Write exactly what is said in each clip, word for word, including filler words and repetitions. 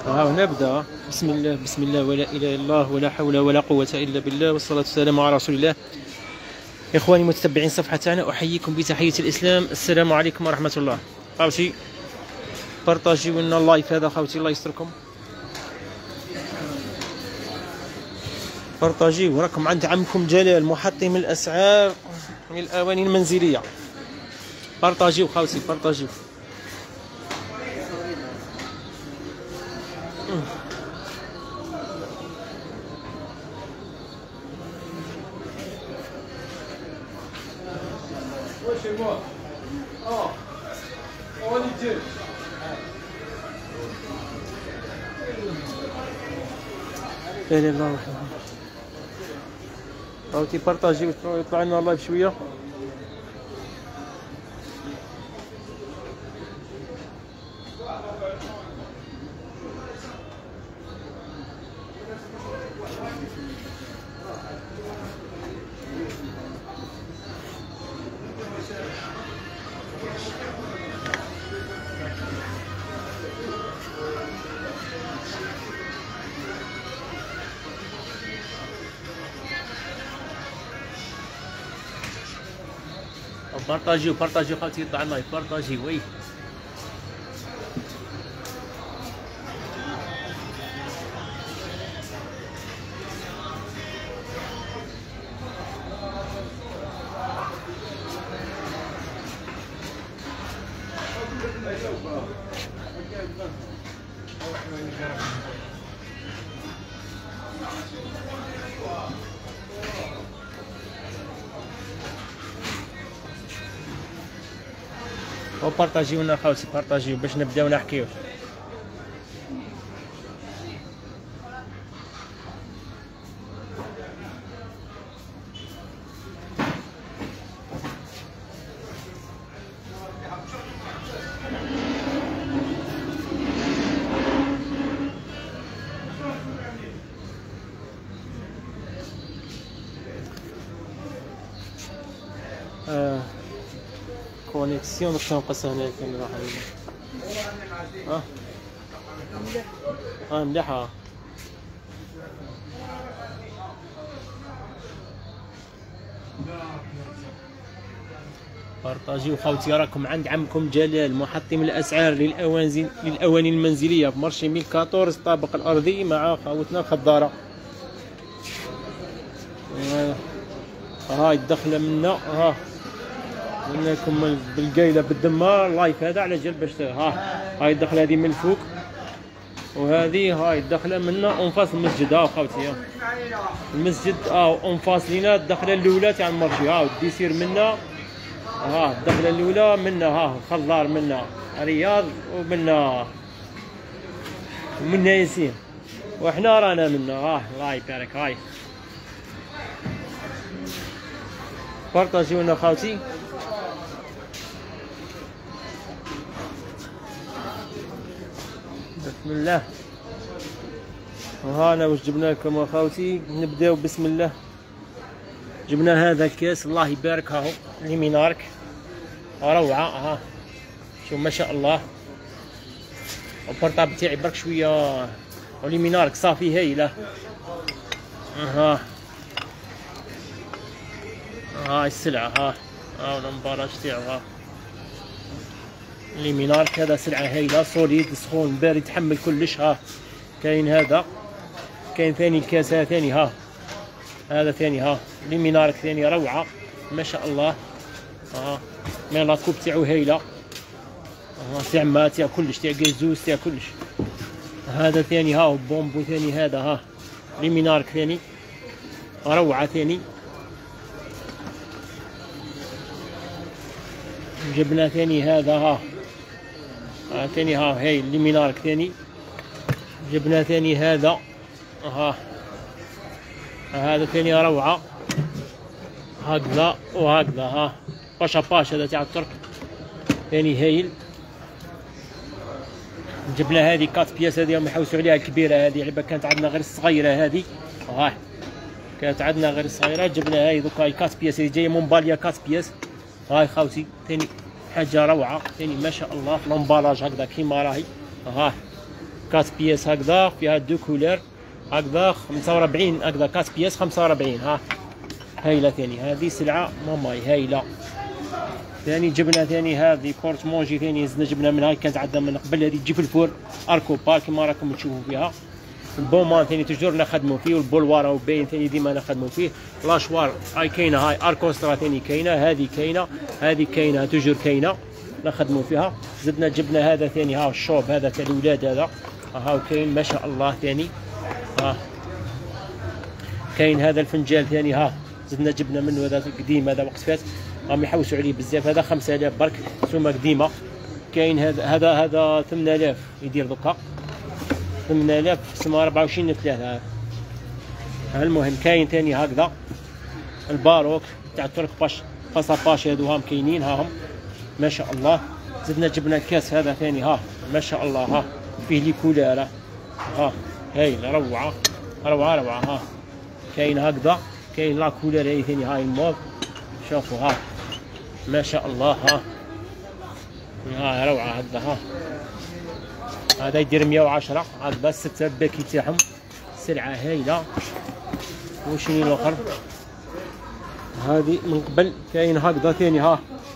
ها نبدأ. بسم الله بسم الله ولا إله إلا الله ولا حول ولا قوة إلا بالله والصلاة والسلام على رسول الله. إخواني متتبعين الصفحة تاعنا، أحييكم بتحية الإسلام. السلام عليكم ورحمة الله. خوتي بارطاجيو لنا اللايف هذا خوتي، الله يستركم. بارطاجيو، راكم عند عمكم جلال محطم الأسعار للأواني المنزلية. بارطاجيو خوتي بارطاجيو. chez moi. Oh, oh Dieu. لا اله الا الله. راهو تيبارطاجيو يطلع لنا اللايف شويه. بارطاجيو بارطاجيو خوتي، يطلع اللايف بارطاجيو. وي وبارطاجيو لنا خوتي، بارطاجيو باش نبداو نحكيو. آه. كونيكسيون باش تنقص هنا الكاميرا حبيبي. اه اه مليحة. بارطاجيو خوتي، راكم عند عمكم جلال محطم الاسعار للاواني للاواني المنزليه في مارشي ألفين وأربعطاش الطابق الارضي مع خوتنا الخضاره. هاي الدخله منا، ها لكم بالقايله بالدمار اللايف هذا على جال باش ها. هاي الدخله هذه من الفوق، وهذه هاي الدخله منا اونفاس المسجد. ها خوتي المسجد اه اونفاس لينا الدخله الاولى تاع المارشي. ها ديسير منا، ها الدخله الاولى منا، ها خضار منا رياض، ومنا ومنا ياسين، وحنا رانا منا. ها الله يبارك. هاي بارطاجيو لنا خوتي. بسم الله. وهانا واش جبنا لكم اخوتي. نبداو بسم الله. جبنا هذا الكاس الله يبارك، هاهو ليمينارك روعه. ها شوف ما شاء الله. البورطابل تاعي برك شويه، وليمينارك صافي هايله. ها هاي السلعه، ها ها الامباراج تاعو. ها ليمينارك هذا سلعه هايله، سوليد سخون بارد يتحمل كلش. ها كاين هذا، كاين ثاني الكاس ثاني. ها هذا ثاني. ها ليمينارك ثاني روعه ما شاء الله. ها مي لاكوب تاعو هايله. ها تاع ما تاع كلش، تاع كازوز تاع كلش. هذا ثاني. ها بومبو ثاني هذا. ها ليمينارك ثاني روعه ثاني. جبنا ثاني هذا. ها ها ثاني. ها هاي ليمينارك ثاني. جبنا ثاني هذا. ها هذا ثاني روعه هكذا وهكذا. ها باشا باش هذا تاع الترك ثاني هايل. جبنا هذه كات بياس، هذه راهم يحوسوا عليها الكبيره، هذه علبه كانت عندنا غير الصغيره هذه. ها كانت عندنا غير الصغيره، جبنا هاي دوكا هاي كات بياس، هذه جايه مونباليا كات بياس. هاي خوتي ثاني حاجه روعه ثاني ما شاء الله. في الامبالاج هكذا كيما راهي. ها كات بياس هكذا فيها دو كولور هكذا خمسة وربعين هكذا كات بياس خمسة وربعين. ها هايله ثاني هذه سلعه ماماي هايله. ثاني جبنا ثاني هذه كورت مونجي ثاني زدنا جبنا منها كانت عندنا من قبل هذه تجي في الفور اركو بار كيما راكم تشوفوا فيها. البومان ثاني توجور نخدموا فيه والبولوار او باين ثاني ديما نخدموا فيه. لاشوار هاي كاينه هاي اركوسترا ثاني كاينه هذه كاينه هذه كاينه توجور كاينه نخدموا فيها. زدنا جبنا هذا ثاني ها الشوب هذا تاع الاولاد هذا ها كاين ما شاء الله ثاني. ها كاين هذا الفنجال ثاني ها زدنا جبنا منه هذا قديم هذا وقت فات راهم يحوسوا عليه بزاف. هذا خمسة آلاف برك سومه قديمه. كاين هذا هذا هذا ثمانية آلاف يدير دوكا ثمانية آلاف سما أربعة وعشرين ثلاثة. المهم كاين ثاني هكذا الباروك تاع الترك باش باساباش هذو هاهم كاينين هاهم ما شاء الله. زدنا جبنا كاس هذا ثاني ها ما شاء الله ها فيه لي كولار ها هايل روعه روعه روعه. ها كاين هكذا كاين لا كولار هاي ثاني هاي الموف شوفوا ها ما شاء الله. ها ها روعه هكذا. ها هذا يدير مية وعشرة هكذا الستة باكي تاعهم سلعه هايله. وشنو الاخر هذه من قبل كاين هكذا ثاني ها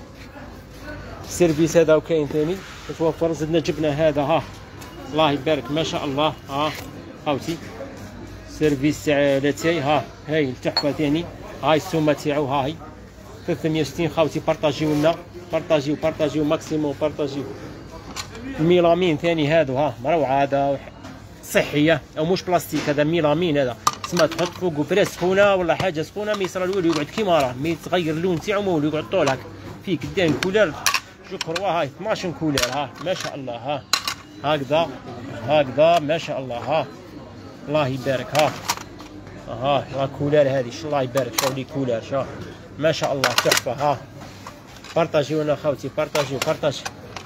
السيرفيس هذا وكاين ثاني متوفر. زدنا جبنا هذا ها الله يبارك ما شاء الله. ها هاوتي سيرفيس تاع لاتاي ها هاي تحفه ثاني. هاي السومه تاعو هاي ثلاثمية وستين خاوتي بارطاجيو لنا بارطاجيو بارطاجيو ماكسيموم بارطاجيو. الميلامين ثاني هذا ها مروعه هذا صحيه او مش بلاستيك هذا ميلامين هذا تسمى تحط فوقه فريس سخونه ولا حاجه سخونه ما يصرى الولد يقعد كيما راه ما يتغير اللون تاعو ما هو يقعد طول هكا فيه قدام كولر جو كروا هاي اثناش كولر ها ما شاء الله. ها هكذا هكذا ما شاء الله. ها الله يبارك. ها ها لا كولر هذه الله يبارك شوف لي كولر شوف ما شاء الله تحفه. ها بارطاجيو انا خاوتي بارطاجيو بارطاجي.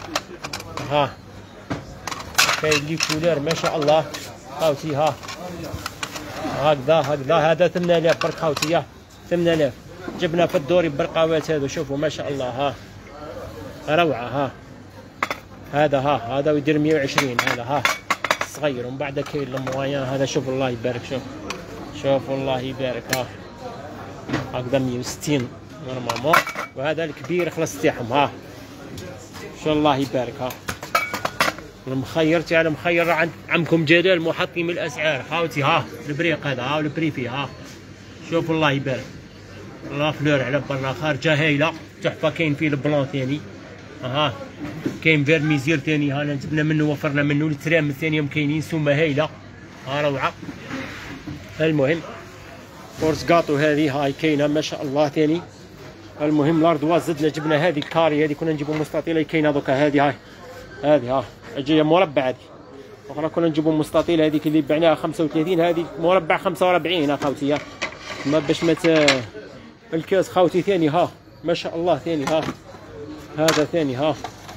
ها كاين لي كولر ما شاء الله خاوتي. ها هكذا هكذا هذا ثمانية آلاف برك خاوتي ثمانية آلاف. جبنا في الدوري برقاوات هذو شوفوا ما شاء الله. ها روعه. ها هذا ها هذا يدير مية وعشرين هذا ها صغير. ومن بعد كاين الموايان هذا شوف الله يبارك شوف شوف الله يبارك. ها هكذا مية وستين نورمالمون. وهذا الكبير خلاص تاعهم. ها شو الله يبارك. ها المخير تاع المخير عند عمكم جلال محطم الاسعار خاوتي. ها البريق هذا ها البري فيه. ها شوف الله يبارك لا فلور على برا خارجه هايله تحفه. كاين فيه البلون ثاني. ها كاين فيرميزير ثاني ها جبنا منه وفرنا منه. الترام الثانيهم كاينين سومه هايله ها روعه. المهم فورس كاطو هذه هاي كاينه ما شاء الله ثاني. المهم لاردواز زدنا جبنا هذه الكاري هذه كنا نجيبوا مستطيله كاينه دوكا هذه هاي هذه ها جايه مربع هذه. اخرى كنا نجيبوا مستطيله هذيك اللي بعناها خمسة وثلاثين هذه مربع خمسة وأربعين. ها خاوتي ما باش ما الكاس خاوتي ثاني. ها ما شاء الله ثاني. ها هذا ثاني. ها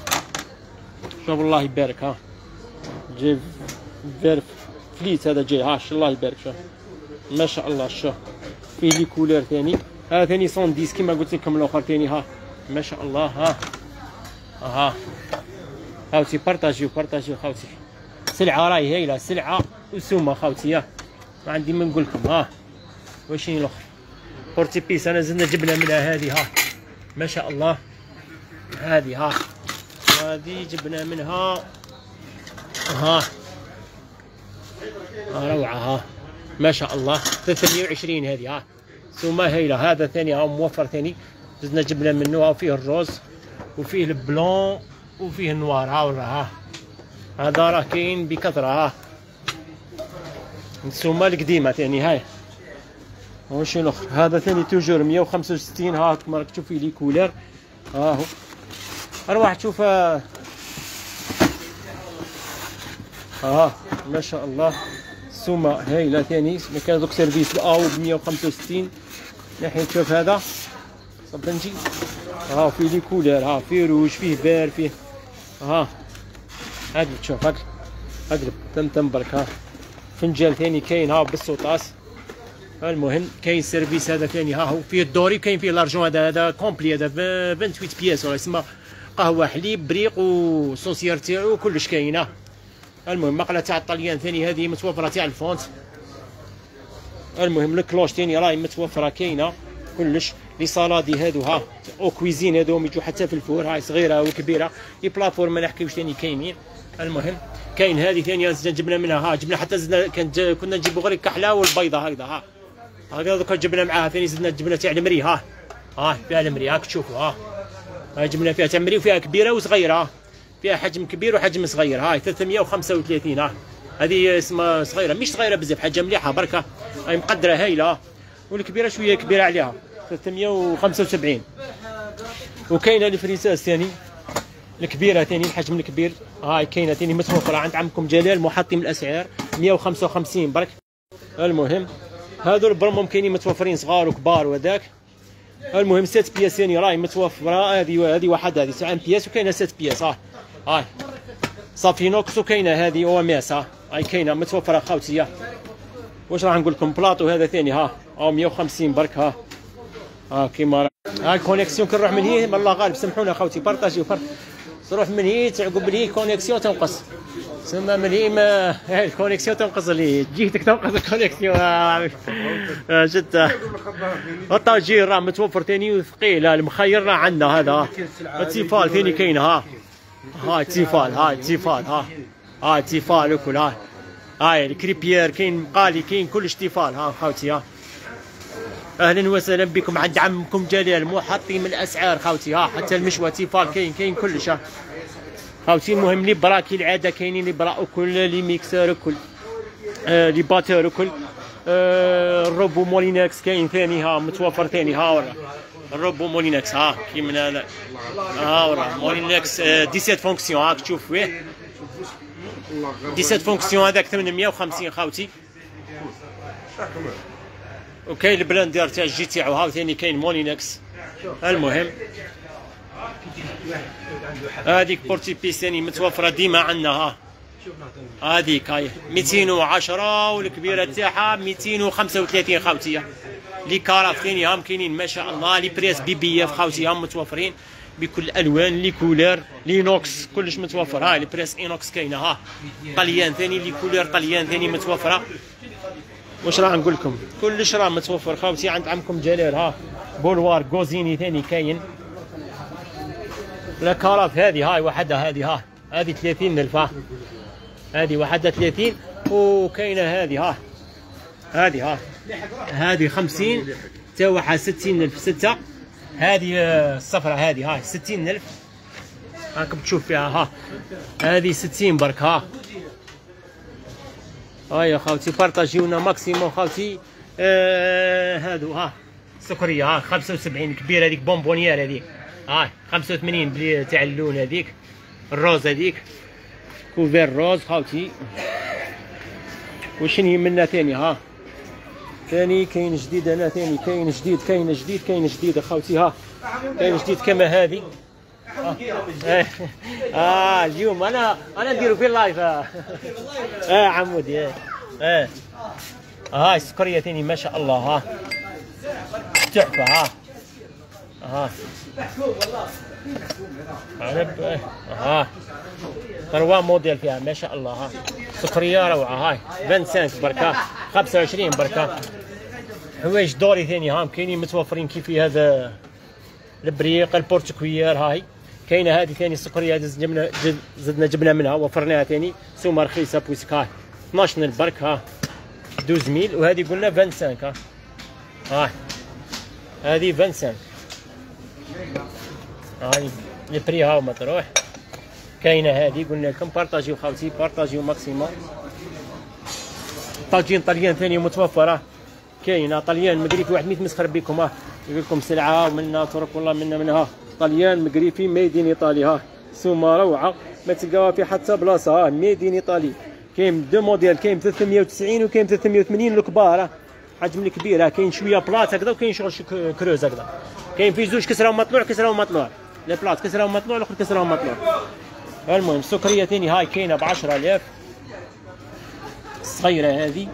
شوف الله يبارك. ها جاي فيرف فليت هذا جاي. ها الله يبارك شوف ما شاء الله. شوف فيه لي كولور ثاني. هذا ثاني مية وعشرة كيما قلت لكم الاخر ثاني. ها ما شاء الله. ها ها خاوتي بارطاجيو بارطاجيو خاوتي سلعه راهي هايله سلعه وسومه خاوتي. ما عندي ما نقول لكم. ها وشني الاخر بورتي بيس انا زدنا جبنا منها هذه. ها ما شاء الله هذه. ها هذه جبنا منها. ها روعه. ها ما شاء الله ثلاثمية وعشرين هذه. ها سومه هايله. هذا ثاني ها موفر ثاني زدنا جبنا منه. ها فيه الروز وفيه البلون وفيه النوار. ها ورا ها هذا راه كاين بكثره. ها السومه القديمه ثاني. هاي وشنو الاخر هذا ثاني توجور مية وخمسة وستين. ها كما راك تشوفي لي كولر. ها هو اروح تشوف. ها ما شاء الله السومه هايله ثاني. كان دوك سيرفيس الاو ب مية وخمسة وستين. ناحيه تشوف هذا صبنجي. ها فيه لي كولر. ها فيه روج فيه بار فيه. ها هذا تشوف هاك اقلب تم تم برك. ها فنجان ثاني كاين ها بالسوطاس. المهم كاين سيرفيس هذا ثاني. ها هو فيه الدوري كاين فيه لارجون هذا هذا كومبلي هذا ثمانية وعشرين بياس ولا يسمى قهوه حليب بريق وصوصير تاعو كلش كاين. المهم مقله تاع الطليان ثاني هذه متوفره تاع الفونت. المهم الكلوش ثاني راهي متوفره كاينه كلش. لي صالادي هادو ها او كويزين هادو يجوا حتى في الفور، هاي صغيره وكبيره. لي بلافور ما نحكيوش ثاني كاينين. المهم كاين هذه ثانيه زدنا جبنا منها ها، جبنا حتى زدنا كانت كنا نجيبوا غير الكحله والبيضه هكذا ها هكذا دوكا جبنا معاها ثاني زدنا جبنا تاع المري ها ها فيها المري هاك تشوفوا ها هاي جبنا فيها تاع المري وفيها كبيره وصغيره، فيها حجم كبير وحجم صغير. هاي ثلاثمية وخمسة وثلاثين ها هذه اسمها صغيره مش صغيره بزاف، حاجه مليحه بركه، هاي مقدره هايله. والكبيره شويه كبيره عليها ثلاثمية وخمسة وسبعين. وكاينه الفريساس ثاني الكبيره ثاني الحجم الكبير هاي كاينه ثاني متوفره عند عمكم جلال محطم الاسعار مية وخمسة وخمسين برك. المهم هذو البرمهم كاينين متوفرين صغار وكبار وذاك. المهم ست بياس ثاني راهي متوفره، هذه هذه واحد هذه تاع بياس وكاينه ست بياس ها هاي صافي نوكس. وكاينه هذه او ماس ها هاي كاينه متوفره خوتي. واش راح نقول لكم بلاطو هذا ثاني ها او مية وخمسين برك ها ها كيما ها الكونيكسيون كنروح من هي الله غالب سمحونا خوتي بارطاجيو فرق تروح من هي تعقب لي كونيكسيون تنقص تسمى من هي ما الكونيكسيون تنقص لي جيتك تنقص الكونيكسيون جد. الطاجين راه متوفر ثاني وثقيل. المخير راه عندنا هذا التيفال ثاني كاين ها هاي تيفال هاي تيفال ها هاي تيفال وكل هاي هاي الكريبيير كاين مقالي كاين كلش تيفال ها خوتي ها. اهلا وسهلا بكم عند عمكم جلال محطم الاسعار خوتي ها. حتى المشوى تيفال كاين كاين كلش ها خوتي. المهم لي براكي العاده كاينين لي برا وكل لي ميكسر وكل آه لي باتور وكل آه الروبو مولينكس كاين ثاني ها متوفر ثاني ها ورا الروبو مولينكس ها كي من هذا ها ورا مولينكس آه سبعة عشر فونكسيون هاك تشوف فيه سبعة عشر فونكسيون هذاك ثمانمية وخمسين خوتي. وكاين البلاندير تاع الجي تاعو ها ثاني كاين مولينكس. المهم هذيك بورتي بيس ثاني متوفره ديما عندنا ها هذيك هاي مئتين وعشرة والكبيره تاعها مئتين وخمسة وثلاثين خوتي. لي كارات ثاني هم كاينين ما شاء الله. لي بريس بي بي اف خوتي هم متوفرين بكل الالوان لي كولور لي نوكس كلش متوفر. هاي لي بريس اينوكس كاينه ها طليان ثاني لي كولور طليان ثاني متوفره. واش راح نقول لكم كلش راه متوفر خوتي عند عمكم جلال ها. بولوار غوزيني ثاني كاين. لا كارات هذه هاي وحدها هذه ها هذه ثلاثين ألف ها هذه وحدها ثلاثين. وكاينه هذه ها هذه ها هذه خمسين تاوعها ستين ألف ستة. هذه الصفرة هذه هاي ستين ألف راكم تشوف فيها ها هذه ستين برك ها. هاي يا خوتي بارطاجيونا ماكسيموم خوتي. آه هادو ها سكريه ها خمسة وسبعين كبيره هذيك بونبونيير هذيك هاي خمسة وثمانين بلي تاع اللون هذيك الروز هذيك كوفير روز خوتي. وشني منا ثاني ها ثاني كاين جديد هنا ثاني كاين جديد كاين جديد كاين جديد اخوتي ها كاين جديد كما هذه اه, آه اليوم انا انا نديرو في اللايف اه, آه عمودي اه اه هاي السكريه ثاني ما شاء الله ها تحفه ها ها عنب ها ثروة موديل فيها ما شاء الله ها سكريه روعه هاي خمسة وعشرين بركه خمسة وعشرين بركه. حوايج دوري ثاني هام كاينين متوفرين كيف هذا البريق البورتكويير هاي كاينه. هذه ثاني السكريه زدنا زدنا جبنا منها وفرناها ثاني سومه رخيصه بويسك هاي اثناش برك ها اثناش ميل. وهذه قلنا خمسة وعشرين ها هاي هذه خمسة وعشرين هاي البري هاو ما تروح. كاينه هذه قلنا لكم بارطاجيو خوتي بارطاجيو ماكسيموم. طاجين طليان ثاني متوفره كاينه طليان مقريفي واحد مية مسخر بكم ها يقول لكم سلعه ومنا ترك والله منا منها طليان مقريفي ميدين ايطالي ها سومه روعه ما تلقاوها في حتى بلاصه ها ميدين ايطالي. كاين دو موديل كاين ثلاثمية وتسعين وكاين ثلاثمية وثمانين الكبار حجم الكبير كاين شويه بلاط هكذا وكاين شغل كروز هكذا. كاين في زوج كسره ومطلوع كسره ومطلوع لا بلاط كسره ومطلوع الاخر كسره ومطلوع. المهم السكريه ثاني هاي كاينه ب عشرة آلاف الصغيره هذه.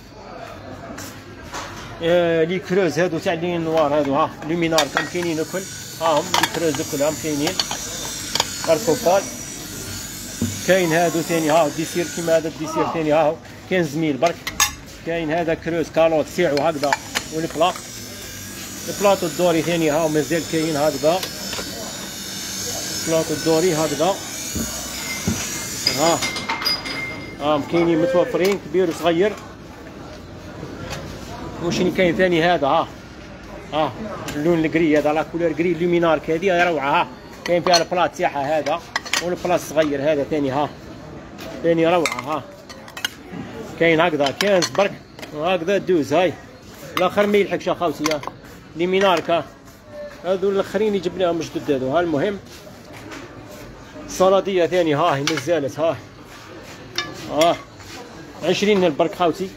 آه لي كروز هادو تاع لي نوار هادو ها لومينار كم كاينين الكل ها هم لي كروز الكل هم كاينين. الكوبال كاين هادو ثاني ها ديسير كيما هذا الديسير ثاني ها خمسة ميل برك. كاين هذا كروز كالوت سيعو هكذا والبلا البلاطو الدوري ثاني ها مازال كاين هكذا البلاطو الدوري هكذا ها ها كاينين متوفرين كبير وصغير. وشني كاين ثاني هذا ها ها اللون الكري هذا لا كولور كري لومينارك هذه روعه ها كاين فيها البلاط تاعها هذا والبلاط الصغير هذا ثاني ها ثاني روعه ها كاين هكذا خمسة برك وهكذا دوز هاي الاخر ما يلحقش اخوتي ها لومينارك ها هذو الاخرين اللي جبناهم جدد هذو ها. المهم صلاديه ثاني ها هي مازالت ها ها عشرين البرك خاوتي.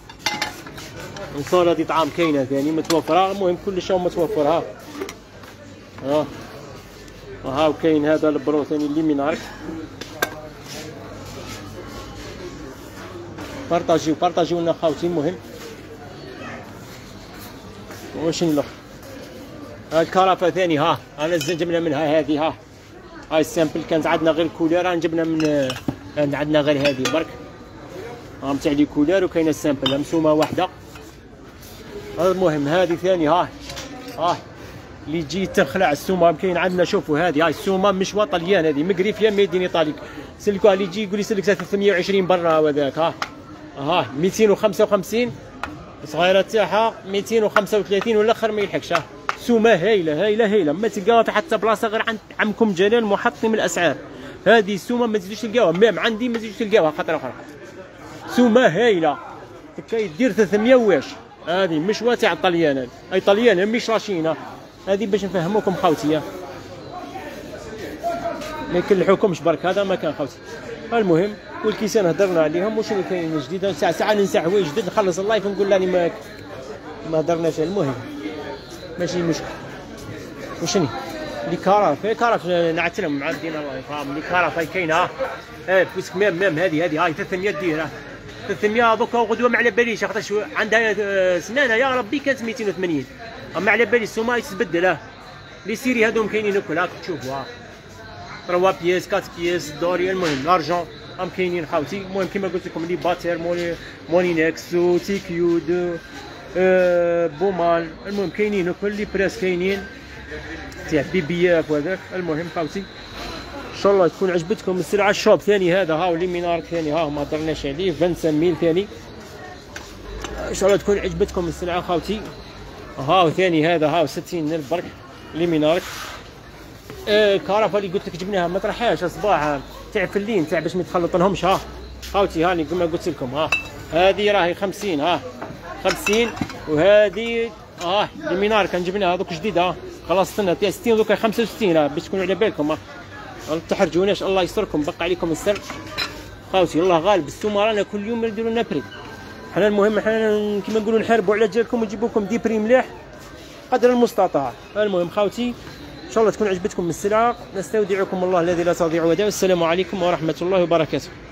صلادي طعام كاينه ثاني متوفره. المهم كل شيء متوفر ها ها ها وكاين هذا البرو ثاني اللي مينارك. بارطاجيو بارطاجيو لنا خاوتي. المهم وشنو الاخر ها الكرافه ثاني ها انا جبنا منها هذه ها هاي السامبل كانت عندنا غير كولير جبنا من عندنا غير هذه برك ها تاع لي كولير وكاينه السامبل مسومه واحده. المهم هذه ثاني ها ها اللي تجي تخلع السومه كاين عندنا. شوفوا هذه هاي السومه مشوا طليان هذه مقريفيه ميدين ايطالي سلكوها اللي يجي يقول لي سلك ثلاثمية وعشرين برا وذاك ها ها مئتين وخمسة وخمسين صغيره تاعها مئتين وخمسة وثلاثين والاخر ما يلحقش. سومه هايله هايله هايله ما تلقاوها في حتى بلاصه غير عند عمكم جلال محطم الاسعار. هذه السومه ما تزيدوش تلقاوها مام عندي ما تزيدوش تلقاوها خطره اخرى. سومه هايله كيدير ثلاثمية واش هذه مشوه تاع الطليان اي طليان مش راشينا هذه باش نفهموكم خوتي ما يكلحوكمش برك هذا ما كان خوتي. المهم والكيسان هضرنا عليهم وشنو كاين جديد ساعه ساعه ننسى حوايج جديد نخلص اللايف ونقول لاني ما ما هضرناش. المهم ماشي مشكل. وشنو لي كراف هي كراف نعتلهم مع دينا الله يفهم لي كراف هاي كاينه ها ايه بوسك مام مام هذه هذه هاي ثلاثمية ديرها ثلاثمية دوكا وغدوه ما على باليش خاطرش عندها سنانه يا ربي كانت مئتين وثمانين اما على بالي السومه يتبدل ها لي سيري هذوم كاينين الكل هاك تشوفوا ها ثلاثة بياس أربعة بياس دوري. المهم لارجون هم كاينين خاوتي. المهم كيما قلت لكم لي باتر موني مونينكس و تيكيود أه بومال. المهم كاينين الكل لي بريس كاينين تاع بيبياك وهذاك. المهم خاوتي ان شاء الله تكون عجبتكم السلعه. الشوب ثاني هذا ها ولي مينارك ثاني ها ما هضرناش عليه خمسة ميل ثاني. ان شاء الله تكون عجبتكم السلعه خاوتي. ها ثاني هذا ها ستين الف برك لي مينارك. آه كرافه اللي قلت لك جبناها ما طرحهاش صباح تاع فلين تاع باش ما يتخلط لهمش ها خاوتي. هاني كما قلت لكم ها هذه راهي خمسين ها خمسين وهذه اه لي مينارك كان جبناها هذوك جديد ها خلاص استنى تاع ستين دوكا خمسة وستين ها باش تكونوا على بالكم ها ما تحرجوناش الله يستركم بقى عليكم السر خاوتي. الله غالب السومه رانا كل يوم نديروا لنا بري حنا. المهم حنا كيما نقولوا نحاربوا على جالكم ونجيبوا لكم دي بري مليح قدر المستطاع. المهم خاوتي ان شاء الله تكون عجبتكم السلعه. نستودعكم الله الذي لا تضيع ودائعه. السلام عليكم ورحمه الله وبركاته.